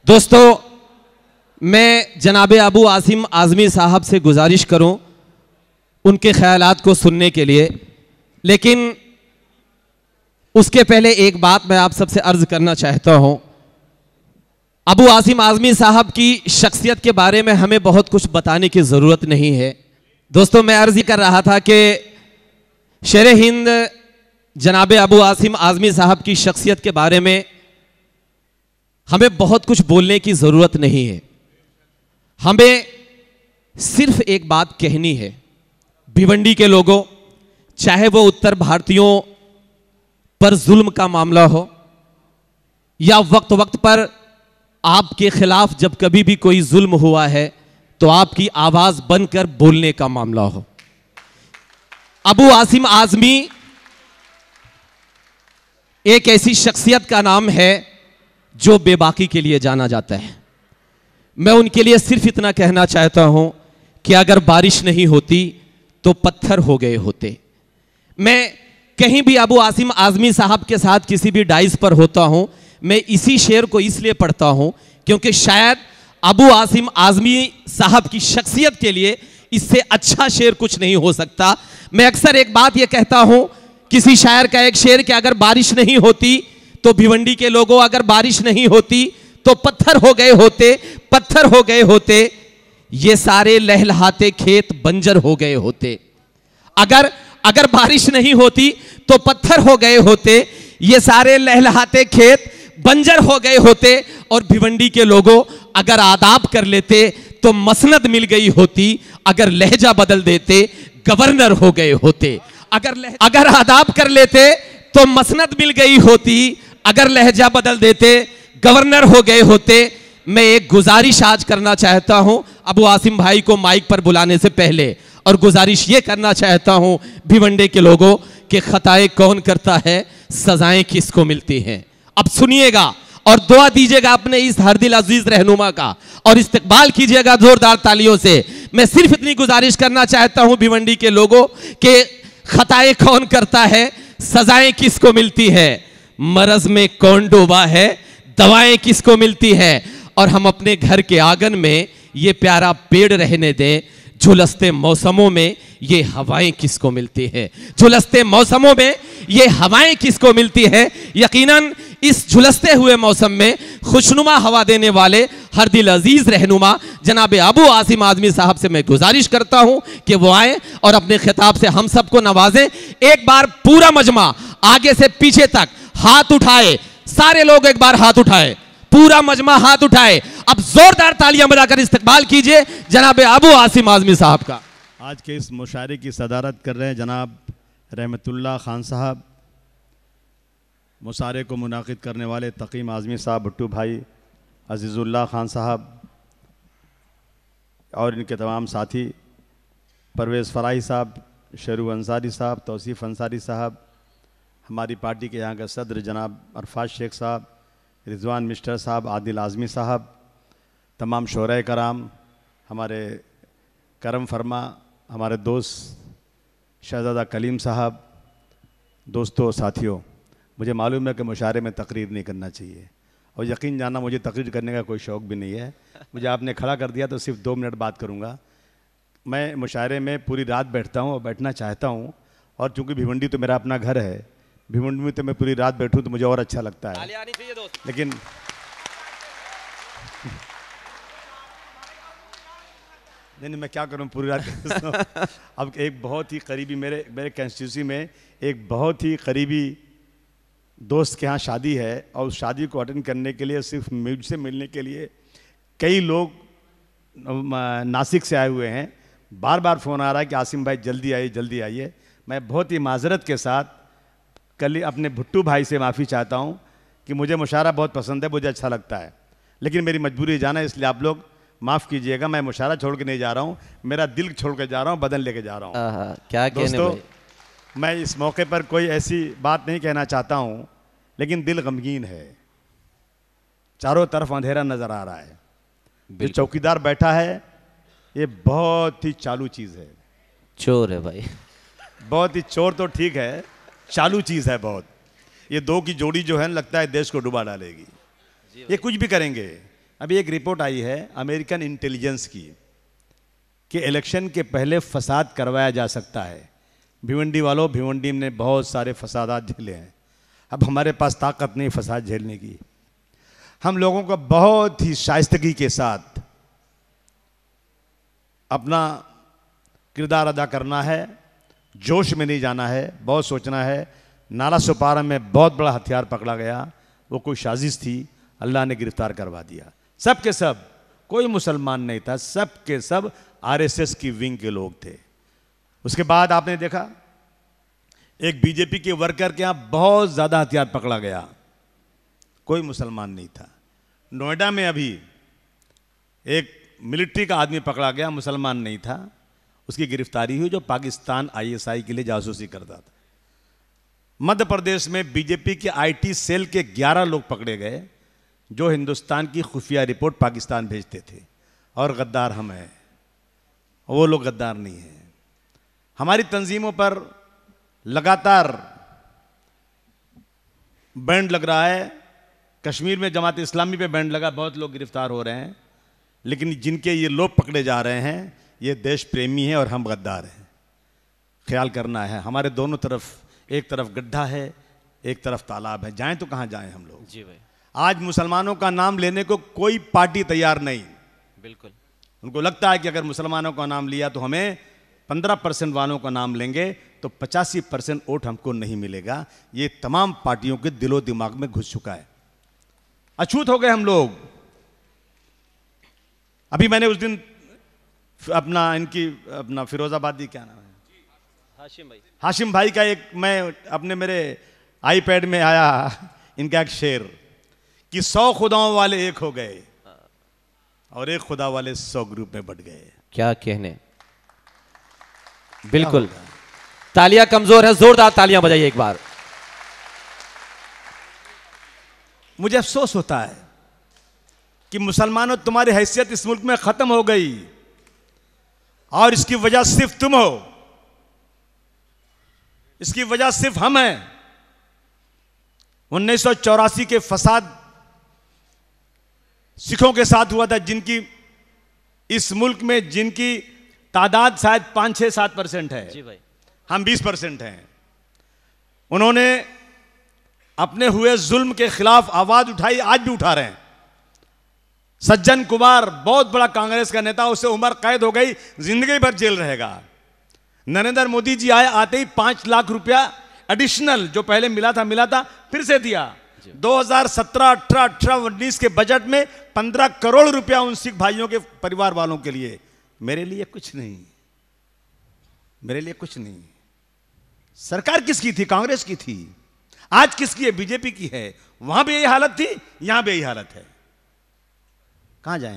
दोस्तों, मैं जनाबे अबू आसिम आज़मी साहब से गुजारिश करूं उनके ख्यालात को सुनने के लिए, लेकिन उसके पहले एक बात मैं आप सबसे अर्ज करना चाहता हूं। अबू आसिम आज़मी साहब की शख्सियत के बारे में हमें बहुत कुछ बताने की ज़रूरत नहीं है। दोस्तों, मैं अर्ज कर रहा था कि शेर हिंद जनाबे अबू आसिम आज़मी साहब की शख्सियत के बारे में हमें बहुत कुछ बोलने की ज़रूरत नहीं है। हमें सिर्फ एक बात कहनी है, भिवंडी के लोगों, चाहे वो उत्तर भारतीयों पर जुल्म का मामला हो या वक्त वक्त पर आपके खिलाफ जब कभी भी कोई जुल्म हुआ है तो आपकी आवाज बनकर बोलने का मामला हो, अबू आसिम आज़मी एक ऐसी शख्सियत का नाम है जो बेबाकी के लिए जाना जाता है। मैं उनके लिए सिर्फ इतना कहना चाहता हूं कि अगर बारिश नहीं होती तो पत्थर हो गए होते। मैं कहीं भी अबू आसिम आज़मी साहब के साथ किसी भी डाइस पर होता हूं, मैं इसी शेर को इसलिए पढ़ता हूं क्योंकि शायद अबू आसिम आज़मी साहब की शख्सियत के लिए इससे अच्छा शेर कुछ नहीं हो सकता। मैं अक्सर एक बात यह कहता हूं, किसी शायर का एक शेर कि अगर बारिश नहीं होती तो भिवंडी के लोगों, अगर बारिश नहीं होती तो पत्थर हो गए होते, पत्थर हो गए होते, ये सारे लहलहाते खेत बंजर हो गए होते। अगर बारिश नहीं होती तो पत्थर हो गए होते, ये सारे लहलहाते खेत बंजर हो गए होते, और भिवंडी के लोगों अगर आदाब कर लेते तो मसनद मिल गई होती, अगर लहजा बदल देते गवर्नर हो गए होते। अगर आदाब कर लेते तो मसनद मिल गई होती, अगर लहजा बदल देते गवर्नर हो गए होते। मैं एक गुजारिश आज करना चाहता हूं अबू आसिम भाई को माइक पर बुलाने से पहले, और गुजारिश ये करना चाहता हूं भिवंडी के लोगों कि खताएं कौन करता है, सजाएं किसको मिलती हैं। अब सुनिएगा और दुआ दीजिएगा अपने इस हर दिल अजीज रहनुमा का, और इस्तकबाल कीजिएगा जोरदार तालियों से। मैं सिर्फ इतनी गुजारिश करना चाहता हूं भिवंडी के लोगों कि खताएं कौन करता है, सजाएं किसको मिलती है, मरज में कौन डूबा है, दवाएं किसको मिलती है, और हम अपने घर के आंगन में ये प्यारा पेड़ रहने दें। झुलसते मौसमों में ये हवाएं किसको मिलती है, झुलसते मौसमों में ये हवाएं किसको मिलती है। यकीनन इस झुलसते हुए मौसम में खुशनुमा हवा देने वाले हर दिल अजीज रहनुमा जनाबे अबू आसिम आज़मी साहब से मैं गुजारिश करता हूं कि वो आए और अपने खिताब से हम सबको नवाजें। एक बार पूरा मजमा आगे से पीछे तक हाथ उठाए, सारे लोग एक बार हाथ उठाए, पूरा मजमा हाथ उठाए। अब जोरदार तालियां बजाकर इस्तकबाल कीजिए जनाब अबू आसिम आज़मी साहब का। आज के इस मुशायरे की सदारत कर रहे हैं जनाब रहमतुल्लाह खान साहब, मुशायरे को मुनाकिद करने वाले तक़ीम आज़मी साहब, भुट्टू भाई, अज़ीज़ुल्लाह खान साहब और इनके तमाम साथी, परवेज़ फ़राही साहब, शेरू अंसारी साहब, तौसीफ़ अंसारी साहब, हमारी पार्टी के यहाँ का सदर जनाब अरफात शेख साहब, रिजवान मिस्टर साहब, आदिल आज़मी साहब, तमाम शोराए कराम, हमारे करम फरमा हमारे दोस्त शहजादा कलीम साहब। दोस्तों साथियों, मुझे मालूम है कि मुशायरे में तकरीर नहीं करना चाहिए, और यकीन जानना मुझे तकरीर करने का कोई शौक़ भी नहीं है। मुझे आपने खड़ा कर दिया तो सिर्फ 2 मिनट बात करूँगा। मैं मुशायरे में पूरी रात बैठता हूँ और बैठना चाहता हूँ, और चूँकि भिवंडी तो मेरा अपना घर है, भिवंडी में तो मैं पूरी रात बैठूं तो मुझे और अच्छा लगता है, लेकिन नहीं मैं क्या करूं पूरी रात। अब एक बहुत ही करीबी मेरे कंस्टिट्यूंसी में एक बहुत ही करीबी दोस्त के यहाँ शादी है, और उस शादी को अटेंड करने के लिए सिर्फ मुझसे मिलने के लिए कई लोग नासिक से आए हुए हैं। बार बार फ़ोन आ रहा है कि आसिम भाई जल्दी आइए, जल्दी आइए। मैं बहुत ही माजरत के साथ कल अपने भुट्टू भाई से माफ़ी चाहता हूँ कि मुझे मुशायरा बहुत पसंद है, मुझे अच्छा लगता है, लेकिन मेरी मजबूरी जाना है, इसलिए आप लोग माफ़ कीजिएगा। मैं मुशायरा छोड़ के नहीं जा रहा हूँ, मेरा दिल छोड़ के जा रहा हूँ, बदन लेके जा रहा हूँ। क्या दोस्तों, मैं इस मौके पर कोई ऐसी बात नहीं कहना चाहता हूँ, लेकिन दिल गमगीन है, चारों तरफ अंधेरा नज़र आ रहा है। जो चौकीदार बैठा है ये बहुत ही चालू चीज़ है, चोर है भाई, बहुत ही चोर तो ठीक है, चालू चीज़ है बहुत। ये 2 की जोड़ी जो है लगता है देश को डुबा डालेगी। ये कुछ भी करेंगे, अभी एक रिपोर्ट आई है अमेरिकन इंटेलिजेंस की कि इलेक्शन के पहले फसाद करवाया जा सकता है। भिवंडी वालों, भिवंडी ने बहुत सारे फसादात झेले हैं, अब हमारे पास ताकत नहीं फसाद झेलने की। हम लोगों को बहुत ही शाइस्तगी के साथ अपना किरदार अदा करना है, जोश में नहीं जाना है, बहुत सोचना है। नाला सुपारा में बहुत बड़ा हथियार पकड़ा गया, वो कोई साजिश थी, अल्लाह ने गिरफ्तार करवा दिया। सब के सब, कोई मुसलमान नहीं था, सब के सब आरएसएस की विंग के लोग थे। उसके बाद आपने देखा एक बीजेपी के वर्कर के यहां बहुत ज्यादा हथियार पकड़ा गया, कोई मुसलमान नहीं था। नोएडा में अभी एक मिलिट्री का आदमी पकड़ा गया, मुसलमान नहीं था, उसकी गिरफ्तारी हुई, जो पाकिस्तान आईएसआई के लिए जासूसी करता था। मध्य प्रदेश में बीजेपी के आईटी सेल के 11 लोग पकड़े गए जो हिंदुस्तान की खुफिया रिपोर्ट पाकिस्तान भेजते थे, और गद्दार हम हैं, वो लोग गद्दार नहीं हैं। हमारी तंजीमों पर लगातार बैंड लग रहा है, कश्मीर में जमात इस्लामी पे बैंड लगा, बहुत लोग गिरफ्तार हो रहे हैं, लेकिन जिनके ये लोग पकड़े जा रहे हैं ये देश प्रेमी हैं और हम गद्दार हैं। ख्याल करना है, हमारे दोनों तरफ, एक तरफ गड्ढा है, एक तरफ तालाब है, जाएं तो कहां जाएं हम लोग। जी भाई, आज मुसलमानों का नाम लेने को कोई पार्टी तैयार नहीं। बिल्कुल, उनको लगता है कि अगर मुसलमानों का नाम लिया तो हमें 15% वालों का नाम लेंगे तो 85% वोट हमको नहीं मिलेगा। ये तमाम पार्टियों के दिलो दिमाग में घुस चुका है, अछूत हो गए हम लोग। अभी मैंने उस दिन अपना फिरोजाबादी, क्या नाम है, हाशिम भाई का एक, मैं अपने मेरे आईपैड में आया इनका एक शेर कि 100 खुदाओं वाले एक हो गए और एक खुदा वाले 100 ग्रुप में बट गए। क्या कहने, बिल्कुल। तालियां कमजोर है, जोरदार तालियां बजाइए एक बार। मुझे अफसोस होता है कि मुसलमानों, तुम्हारी हैसियत इस मुल्क में खत्म हो गई और इसकी वजह सिर्फ तुम हो, इसकी वजह सिर्फ हम हैं। 1984 के फसाद सिखों के साथ हुआ था, जिनकी इस मुल्क में जिनकी तादाद शायद 5-6-7% है, जी भाई, हम 20% हैं। उन्होंने अपने हुए जुल्म के खिलाफ आवाज उठाई, आज भी उठा रहे हैं। सज्जन कुमार बहुत बड़ा कांग्रेस का नेता, उसे उम्र कैद हो गई, जिंदगी भर जेल रहेगा। नरेंद्र मोदी जी आए, आते ही 5 लाख रुपया एडिशनल जो पहले मिला था फिर से दिया। 2017, 18, 18, 19 के बजट में 15 करोड़ रुपया उन सिख भाइयों के परिवार वालों के लिए। मेरे लिए कुछ नहीं, मेरे लिए कुछ नहीं। सरकार किसकी थी? कांग्रेस की थी। आज किसकी है? बीजेपी की है। वहां भी यही हालत थी, यहां भी यही हालत है। कहां जाएं?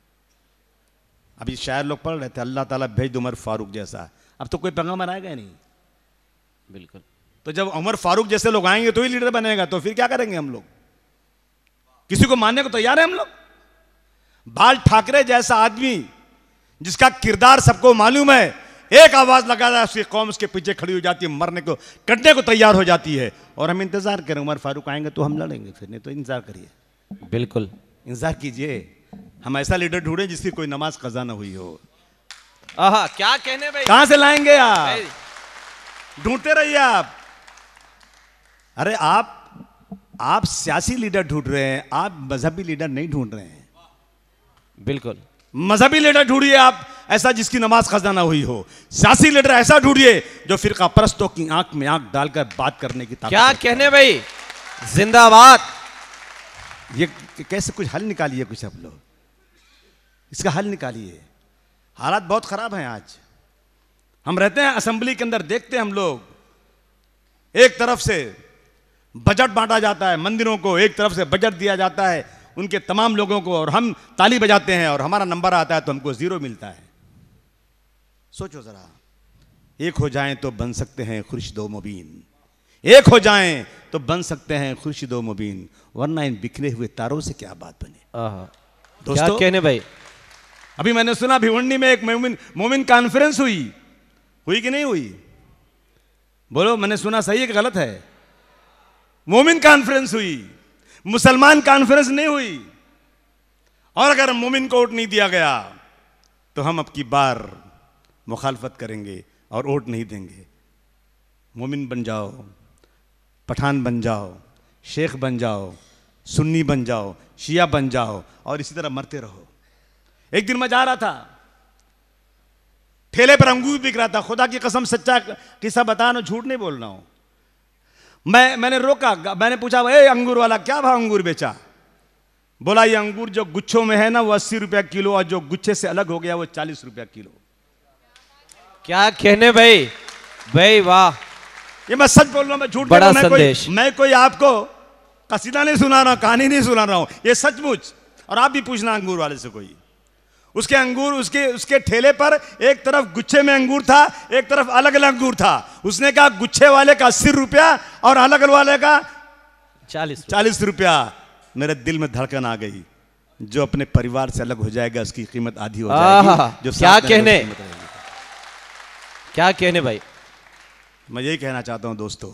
अभी शायर लोग पढ़ रहे थे, अल्लाह ताला भेज दो उमर फारूक जैसा। अब तो कोई पैगंबर आएगा नहीं। बिल्कुल। तो जब उमर फारूक जैसे लोग आएंगे तो ही लीडर बनेगा, तो फिर क्या करेंगे हम लोग? किसी को मानने को तैयार है हम लोग? बाल ठाकरे जैसा आदमी जिसका किरदार सबको मालूम है, एक आवाज लगा रहा है, उसकी कौम उसके पीछे खड़ी हो जाती है, मरने को, कटने को तैयार हो जाती है, और हम इंतजार करें उमर फारूक आएंगे तो हम लड़ेंगे, फिर नहीं तो इंतजार करिए। बिल्कुल, इंतजार कीजिए। हम ऐसा लीडर ढूंढे जिसकी कोई नमाज कज़ा ना हुई हो। आहा, क्या कहने भाई, कहां से लाएंगे आप? ढूंढते रहिए आप। अरे आप सियासी लीडर ढूंढ रहे हैं, आप मजहबी लीडर नहीं ढूंढ रहे हैं। बिल्कुल, मजहबी लीडर ढूंढिए आप, ऐसा जिसकी नमाज कज़ा ना हुई हो। सियासी लीडर ऐसा ढूंढिए जो फिरका परस्तों की आंख में आंख डालकर बात करने की ताकत। क्या कहने भाई, जिंदाबाद। ये कैसे कुछ हल निकालिए, कुछ आप लोग इसका हल निकालिए। हालात बहुत खराब हैं आज। हम रहते हैं असेंबली के अंदर, देखते हैं हम लोग, एक तरफ से बजट बांटा जाता है मंदिरों को, एक तरफ से बजट दिया जाता है उनके तमाम लोगों को, और हम ताली बजाते हैं और हमारा नंबर आता है तो हमको 0 मिलता है। सोचो जरा, एक हो जाएं तो बन सकते हैं खुर्शीदो मुबीन, एक हो जाएं तो बन सकते हैं खुर्शीदो मुबीन, वरना इन बिखरे हुए तारों से क्या बात बने। दोस्तों, क्या कहने भाई, अभी मैंने सुना भिवंडी में एक मोमिन कॉन्फ्रेंस हुई कि नहीं हुई? बोलो, मैंने सुना सही है कि गलत है? मोमिन कॉन्फ्रेंस हुई, मुसलमान कॉन्फ्रेंस नहीं हुई। और अगर मोमिन को वोट नहीं दिया गया तो हम अब की बार मुखालफत करेंगे और वोट नहीं देंगे। मोमिन बन जाओ, पठान बन जाओ, शेख बन जाओ, सुन्नी बन जाओ, शिया बन जाओ और इसी तरह मरते रहो। एक दिन मैं जा रहा था, ठेले पर अंगूर बिक रहा था। खुदा की कसम सच्चा किस्सा बता रहा हूं, झूठ नहीं बोल रहा हूं। मैंने रोका, मैंने पूछा ए अंगूर वाला क्या भाव अंगूर बेचा? बोला ये अंगूर जो गुच्छों में है ना वो 80 रुपया किलो और जो गुच्छे से अलग हो गया वो 40 रुपया किलो। क्या कहने भाई, भाई वाह, ये मैं सच बोल रहा हूं, मैं झूठ बड़ा बोल रहा हूं। मैं कोई आपको कसीदा नहीं सुना रहा हूं, कहानी नहीं सुना रहा हूं, ये सचमुच। और आप भी पूछना अंगूर वाले से कोई, उसके अंगूर उसके ठेले पर एक तरफ गुच्छे में अंगूर था, एक तरफ अलग अलग अंगूर था। उसने कहा गुच्छे वाले का 80 रुपया और अलग अलग वाले का 40 रुपया। मेरे दिल में धड़कन आ गई, जो अपने परिवार से अलग हो जाएगा उसकी कीमत आधी हो जाएगी। जो क्या कहने, क्या कहने भाई। मैं यही कहना चाहता हूं दोस्तों,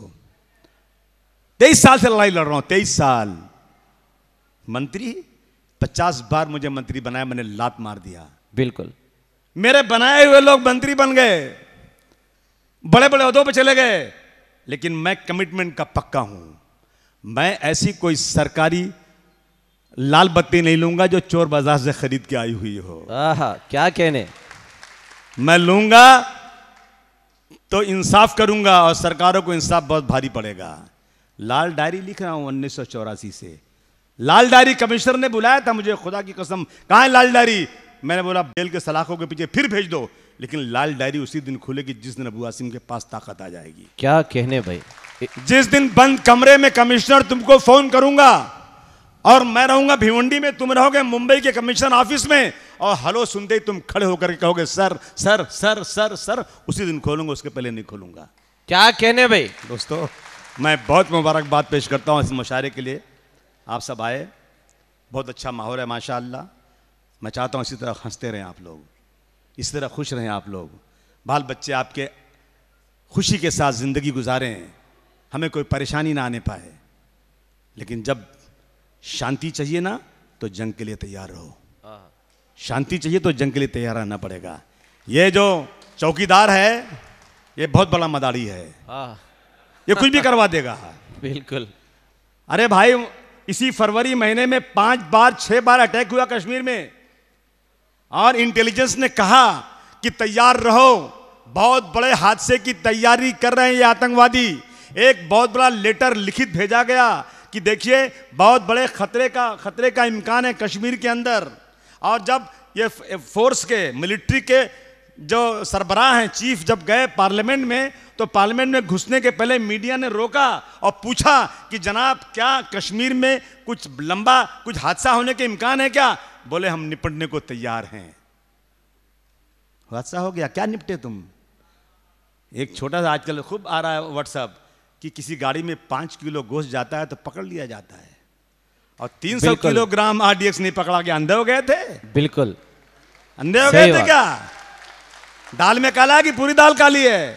23 साल से लड़ाई लड़ रहा हूं, 23 साल। मंत्री 50 बार मुझे मंत्री बनाया, मैंने लात मार दिया। बिल्कुल, मेरे बनाए हुए लोग मंत्री बन गए, बड़े बड़े ओहदों पे चले गए, लेकिन मैं कमिटमेंट का पक्का हूं। मैं ऐसी कोई सरकारी लाल बत्ती नहीं लूंगा जो चोर बाजार से खरीद के आई हुई हो। क्या कहने। मैं लूंगा तो इंसाफ करूंगा और सरकारों को इंसाफ बहुत भारी पड़ेगा। लाल डायरी लिख रहा हूं 1984 से। लाल डायरी कमिश्नर ने बुलाया था मुझे, खुदा की कसम, कहां है लाल डायरी? मैंने बोला बेल के सलाखों के पीछे फिर भेज दो, लेकिन लाल डायरी उसी दिन खुलेगी जिस दिन अबू आसिम के पास ताकत आ जाएगी। क्या कहने भाई। जिस दिन बंद कमरे में कमिश्नर तुमको फोन करूंगा और मैं रहूंगा भिवंडी में, तुम रहोगे मुंबई के कमिश्नर ऑफिस में, और हेलो सुनते ही तुम खड़े होकर के कहोगे sir sir sir sir sir, उसी दिन खोलूंगा, उसके पहले नहीं खोलूंगा। क्या कहने भाई। दोस्तों मैं बहुत मुबारकबाद पेश करता हूं इस मुशायरे के लिए। आप सब आए, बहुत अच्छा माहौल है माशाअल्लाह। मैं चाहता हूं इसी तरह हंसते रहें आप लोग, इस तरह खुश रहें आप लोग, बाल बच्चे आपके खुशी के साथ ज़िंदगी गुजारें, हमें कोई परेशानी ना आने पाए। लेकिन जब शांति चाहिए ना तो जंग के लिए तैयार रहो। शांति चाहिए तो जंग के लिए तैयार रहना पड़ेगा। ये जो चौकीदार है ये बहुत बड़ा मदारी है, ये कुछ भी करवा देगा। बिल्कुल। अरे भाई इसी फरवरी महीने में 5 बार 6 बार अटैक हुआ कश्मीर में, और इंटेलिजेंस ने कहा कि तैयार रहो, बहुत बड़े हादसे की तैयारी कर रहे हैं ये आतंकवादी। एक बहुत बड़ा लेटर लिखित भेजा गया कि देखिए बहुत बड़े खतरे का इम्कान है कश्मीर के अंदर। और जब ये फोर्स के मिलिट्री के जो सरबराह हैं, चीफ, जब गए पार्लियामेंट में, तो पार्लियामेंट में घुसने के पहले मीडिया ने रोका और पूछा कि जनाब क्या कश्मीर में कुछ लंबा कुछ हादसा होने के इम्कान है क्या? बोले हम निपटने को तैयार हैं। हादसा हो गया, क्या निपटे तुम? एक छोटा सा आजकल खूब आ रहा है व्हाट्सएप कि किसी गाड़ी में 5 किलो गोश्त जाता है तो पकड़ लिया जाता है, और 300 किलोग्राम आरडीएक्स नहीं पकड़ा गया। अंधे हो गए थे? बिल्कुल अंधे हो गए थे क्या? दाल में काला है कि पूरी दाल काली है?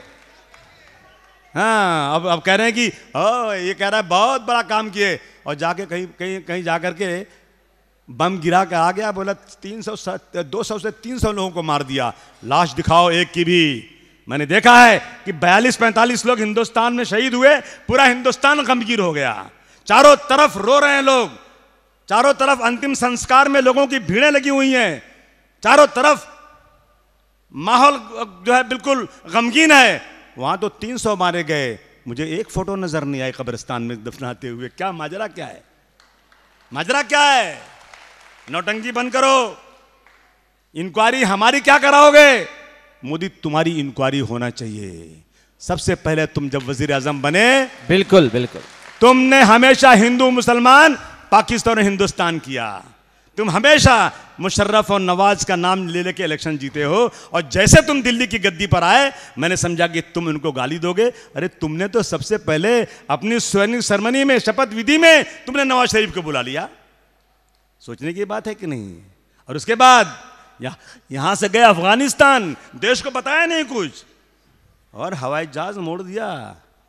हाँ, अब कह रहे हैं कि ये कह रहा है बहुत बड़ा काम किए, और जाके कहीं जाकर के बम गिरा के आ गया, बोला 200 से 300 लोगों को मार दिया, लाश दिखाओ एक की भी। मैंने देखा है कि 42-45 लोग हिंदुस्तान में शहीद हुए, पूरा हिंदुस्तान गमगीन हो गया, चारों तरफ रो रहे हैं लोग, चारों तरफ अंतिम संस्कार में लोगों की भीड़ें लगी हुई हैं, चारों तरफ माहौल जो है बिल्कुल गमगीन है। वहां तो 300 मारे गए, मुझे एक फोटो नजर नहीं आई कब्रिस्तान में दफनाते हुए। क्या माजरा क्या है? माजरा क्या है? नौटंकी बंद करो। इंक्वायरी हमारी क्या कराओगे? मोदी तुम्हारी इंक्वायरी होना चाहिए। सबसे पहले तुम जब वजीर आजम बने, बिल्कुल बिल्कुल, तुमने हमेशा हिंदू मुसलमान पाकिस्तान और हिंदुस्तान किया। तुम हमेशा मुशर्रफ और नवाज का नाम ले लेके इलेक्शन जीते हो, और जैसे तुम दिल्ली की गद्दी पर आए मैंने समझा कि तुम उनको गाली दोगे। अरे तुमने तो सबसे पहले अपनी स्वर्णिम सेरेमनी में, शपथ विधि में तुमने नवाज शरीफ को बुला लिया। सोचने की बात है कि नहीं? और उसके बाद यहां से गए अफगानिस्तान, देश को बताया नहीं कुछ, और हवाई जहाज मोड़ दिया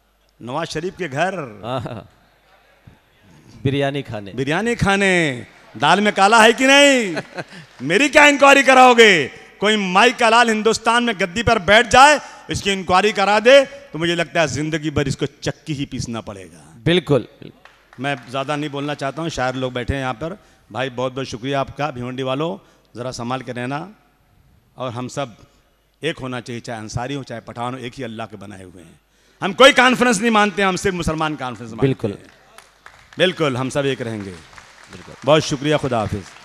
नवाज शरीफ के घर बिरयानी खाने। दाल में काला है कि नहीं? मेरी क्या इंक्वायरी कराओगे? कोई माई का लाल हिंदुस्तान में गद्दी पर बैठ जाए, इसकी इंक्वायरी करा दे, तो मुझे लगता है जिंदगी भर इसको चक्की ही पीसना पड़ेगा। बिल्कुल। मैं ज़्यादा नहीं बोलना चाहता हूँ, शायर लोग बैठे हैं यहाँ पर। भाई बहुत बहुत शुक्रिया आपका। भिवंडी वालों ज़रा संभाल के रहना, और हम सब एक होना चाहिए, चाहे अंसारी हो चाहे पठान हो, एक ही अल्लाह के बनाए हुए हैं। हम कोई कॉन्फ्रेंस नहीं मानते, हम सिर्फ मुसलमान कॉन्फ्रेंस मानते हैं। बिल्कुल, हम सब एक रहेंगे। बिल्कुल, बहुत शुक्रिया, खुदा हाफिज़।